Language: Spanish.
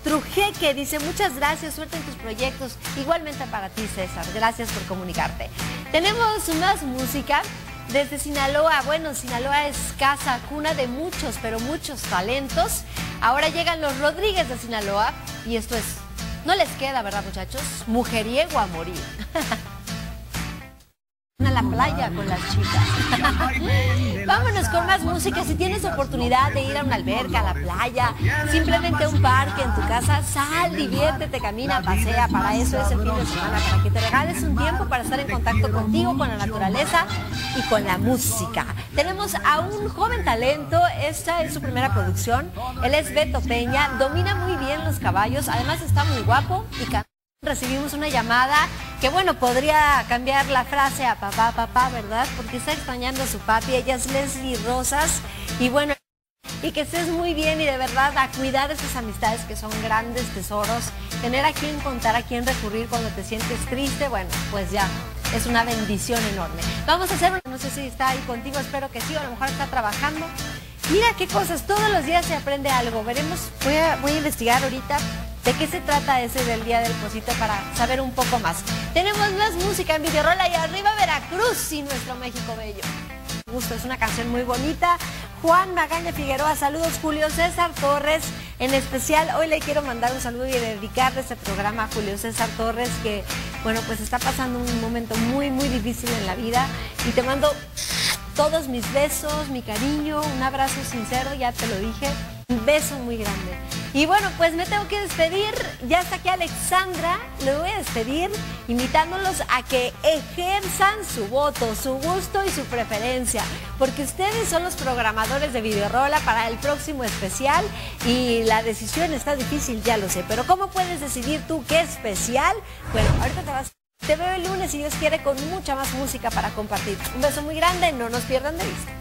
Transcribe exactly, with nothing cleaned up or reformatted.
Trujeque dice, muchas gracias, suerte en tus proyectos. Igualmente para ti, César, gracias por comunicarte. Tenemos más música desde Sinaloa. Bueno, Sinaloa es casa, cuna de muchos, pero muchos talentos. Ahora llegan los Rodríguez de Sinaloa y esto es, no les queda, ¿verdad, muchachos? Mujeriego a morir. A la playa con las chicas. Vámonos con más música. Si tienes oportunidad de ir a una alberca, a la playa, simplemente a un parque en tu casa, sal, diviértete, camina, pasea. Para eso es el fin de semana, para que te regales un tiempo para estar en contacto contigo, con la naturaleza y con la música. Tenemos a un joven talento. Esta es su primera producción. Él es Beto Peña, domina muy bien los caballos, además está muy guapo y canta. Recibimos una llamada que, bueno, podría cambiar la frase a papá, papá, ¿verdad? Porque está extrañando a su papi. Ella es Leslie Rosas. Y bueno, y que estés muy bien y de verdad a cuidar estas amistades que son grandes tesoros. Tener a quien contar, a quien recurrir cuando te sientes triste, bueno, pues ya, es una bendición enorme. Vamos a hacer una, no sé si está ahí contigo, espero que sí, o a lo mejor está trabajando. Mira qué cosas, todos los días se aprende algo. Veremos, voy a, voy a investigar ahorita de qué se trata ese del Día del Pocito para saber un poco más. Tenemos más música en Videorola y arriba Veracruz y nuestro México bello. Gusto, es una canción muy bonita. Juan Magaña Figueroa, saludos. Julio César Torres, en especial hoy le quiero mandar un saludo y dedicarle este programa a Julio César Torres, que bueno, pues está pasando un momento muy muy difícil en la vida, y te mando todos mis besos, mi cariño, un abrazo sincero, ya te lo dije, un beso muy grande. Y bueno, pues me tengo que despedir, ya está aquí Alexandra, le voy a despedir invitándolos a que ejerzan su voto, su gusto y su preferencia, porque ustedes son los programadores de Videorola para el próximo especial y la decisión está difícil, ya lo sé, pero ¿cómo puedes decidir tú qué especial? Bueno, ahorita te vas, te veo el lunes si Dios quiere con mucha más música para compartir. Un beso muy grande, no nos pierdan de vista.